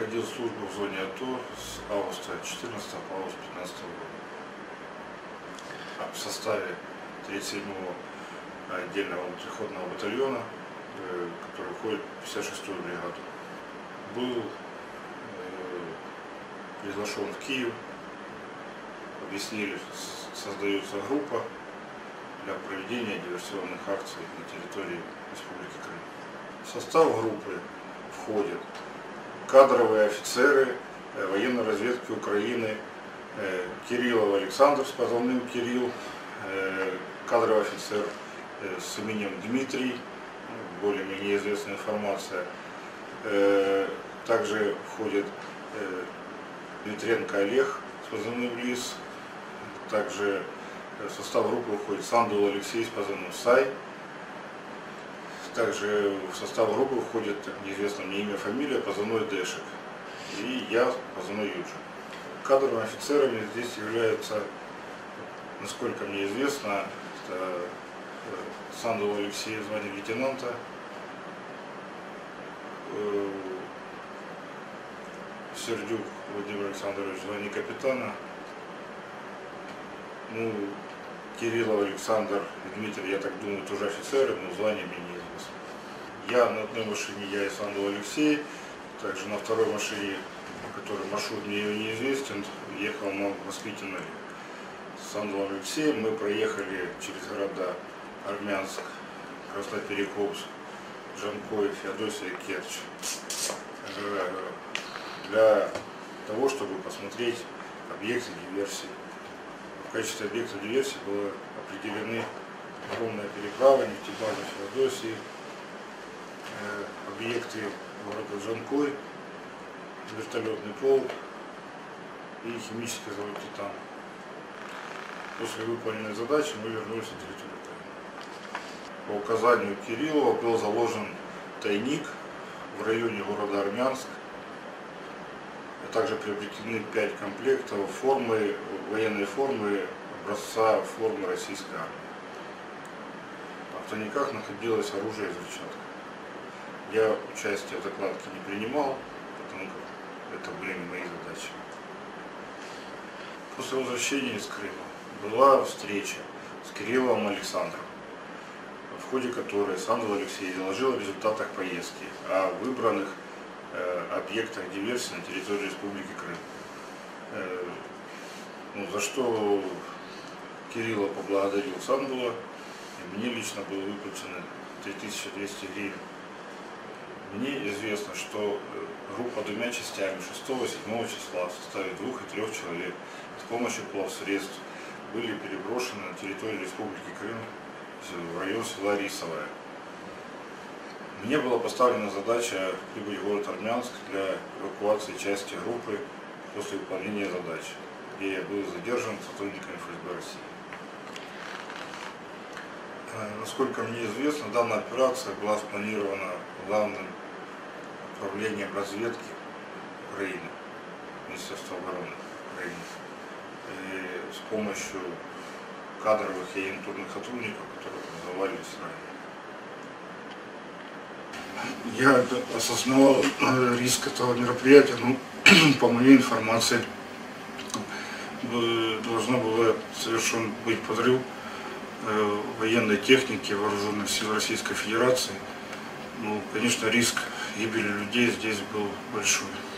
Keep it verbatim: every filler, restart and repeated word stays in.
проходил службу в зоне АТО с августа четырнадцатого по август пятнадцатого года. В составе тридцать седьмого отдельного пехотного батальона, который входит в пятьдесят шестую бригаду. Был приглашен в Киев, объяснили, создается группа для проведения диверсионных акций на территории Республики Крым. В состав группы входят кадровые офицеры военной разведки Украины, Кириллов Александр с позывным Кирилл, кадровый офицер с именем Дмитрий, более-менее известная информация. Также входит Дмитренко Олег с позывным Лис. Также в состав группы входит Сандул Алексей с позывным Сай. Также в состав группы входит неизвестное мне имя, фамилия, позывной Дэшек. И я, позывной Юджин. Кадровыми офицерами здесь являются, насколько мне известно, это Сандул Алексей в звании лейтенанта, Сердюк Владимир Александрович в звании капитана, ну, Кириллов Александр и Дмитрий, я так думаю, тоже офицеры, но звание мне неизвестно. Я на одной машине, я и Сандул Алексей, также на второй машине, который маршрут мне неизвестен, ехал на воспитанный с Сандулом Алексеем. Мы проехали через города Армянск, Красноперекопск, Джанкой, Феодосия и Керчь для того, чтобы посмотреть объекты диверсии. В качестве объекта диверсии были определены огромная переправа, нефтебаза Феодосии, объекты города Джанкой, вертолетный полк и химический завод «Титан». После выполненной задачи мы вернулись на территорию Крыма. По указанию Кириллова был заложен тайник в районе города Армянск. Также приобретены пять комплектов формы, военной формы образца формы российской армии. В тайниках находилось оружие и взрывчатка. Я участие в закладке не принимал, потому как это были не мои задачи. После возвращения из Крыма была встреча с Кирилловым Александром, в ходе которой Сандул Алексей доложил о результатах поездки, о выбранных э, объектах диверсии на территории Республики Крым. Э, ну, за что Кириллов поблагодарил Сандула, и мне лично было выплачено три тысячи двести гривен. Мне известно, что группа двумя частями шестого-седьмого числа в составе двух и трех человек с помощью плавсредств были переброшены на территорию Республики Крым в район села Рисовое. Мне была поставлена задача прибыть в город Армянск для эвакуации части группы после выполнения задач, где я был задержан сотрудниками эф эс бэ России. Насколько мне известно, данная операция была спланирована главным управлением разведки Украины, Министерства обороны Украины, и с помощью кадровых и агентурных сотрудников, которые назывались ранее. Я осознавал риск этого мероприятия, но по моей информации должно было совершен быть подрыв военной техники вооруженных сил Российской Федерации. Ну, конечно, риск гибели людей здесь был большой.